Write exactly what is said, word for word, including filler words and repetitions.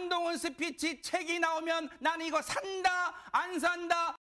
한동훈 스피치 책이 나오면 난 이거 산다 안 산다